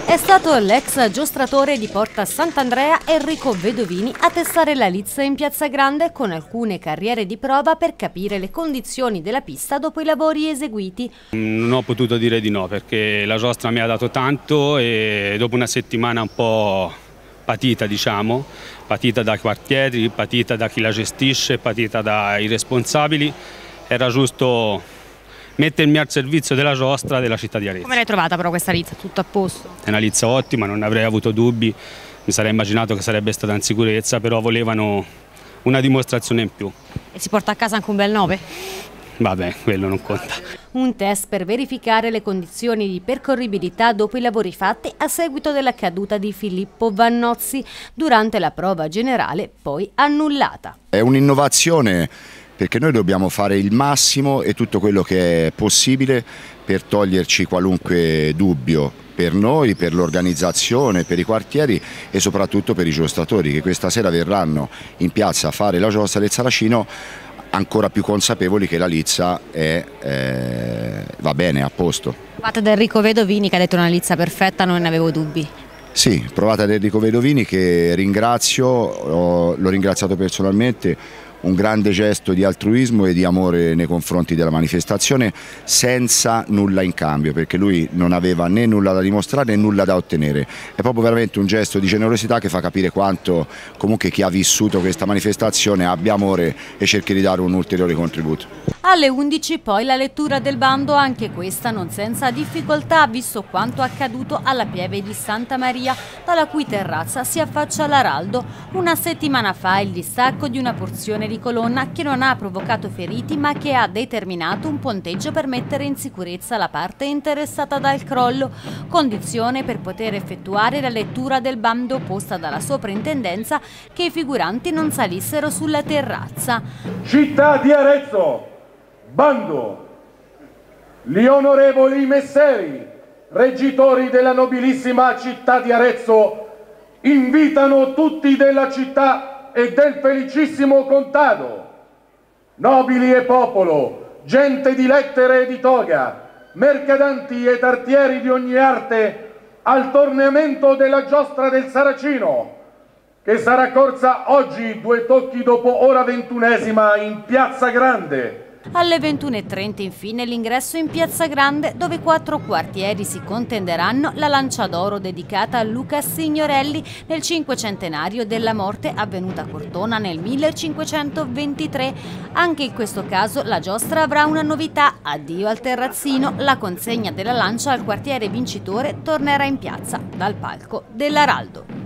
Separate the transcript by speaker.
Speaker 1: È stato l'ex giostratore di Porta Sant'Andrea Enrico Vedovini a testare la lizza in Piazza Grande con alcune carriere di prova per capire le condizioni della pista dopo i lavori eseguiti.
Speaker 2: Non ho potuto dire di no perché la giostra mi ha dato tanto e dopo una settimana un po' patita, diciamo, patita dai quartieri, patita da chi la gestisce, patita dai responsabili, era giusto mettermi al servizio della giostra della città di Arezzo.
Speaker 1: Come l'hai trovata però questa lizza? Tutto a posto?
Speaker 2: È una lizza ottima, non avrei avuto dubbi, mi sarei immaginato che sarebbe stata in sicurezza, però volevano una dimostrazione in più.
Speaker 1: E si porta a casa anche un bel 9?
Speaker 2: Vabbè, quello non conta.
Speaker 1: Un test per verificare le condizioni di percorribilità dopo i lavori fatti a seguito della caduta di Filippo Vannozzi durante la prova generale, poi annullata.
Speaker 3: È un'innovazione perché noi dobbiamo fare il massimo e tutto quello che è possibile per toglierci qualunque dubbio per noi, per l'organizzazione, per i quartieri e soprattutto per i giostratori che questa sera verranno in piazza a fare la giostra del Saracino ancora più consapevoli che la lizza va bene, a posto.
Speaker 1: Provata da Enrico Vedovini che ha detto una lizza perfetta, non ne avevo dubbi.
Speaker 3: Sì, provata da Enrico Vedovini che ringrazio, l'ho ringraziato personalmente. Un grande gesto di altruismo e di amore nei confronti della manifestazione senza nulla in cambio, perché lui non aveva né nulla da dimostrare né nulla da ottenere. È proprio veramente un gesto di generosità che fa capire quanto comunque chi ha vissuto questa manifestazione abbia amore e cerchi di dare un ulteriore contributo.
Speaker 1: Alle 11 poi la lettura del bando, anche questa non senza difficoltà, visto quanto accaduto alla Pieve di Santa Maria, dalla cui terrazza si affaccia l'Araldo. Una settimana fa il distacco di una porzione di colonna che non ha provocato feriti ma che ha determinato un ponteggio per mettere in sicurezza la parte interessata dal crollo, condizione per poter effettuare la lettura del bando posta dalla soprintendenza che i figuranti non salissero sulla terrazza.
Speaker 4: Città di Arezzo, bando. Gli onorevoli messeri, reggitori della nobilissima città di Arezzo, invitano tutti della città e del felicissimo contado, nobili e popolo, gente di lettere e di toga, mercadanti ed artieri di ogni arte, al torneamento della giostra del Saracino, che sarà corsa oggi 2 tocchi dopo ora 21esima in Piazza Grande.
Speaker 1: Alle 21:30 infine l'ingresso in Piazza Grande, dove 4 quartieri si contenderanno la lancia d'oro dedicata a Luca Signorelli nel cinquecentenario della morte avvenuta a Cortona nel 1523. Anche in questo caso la giostra avrà una novità: addio al terrazzino, la consegna della lancia al quartiere vincitore tornerà in piazza dal palco dell'Araldo.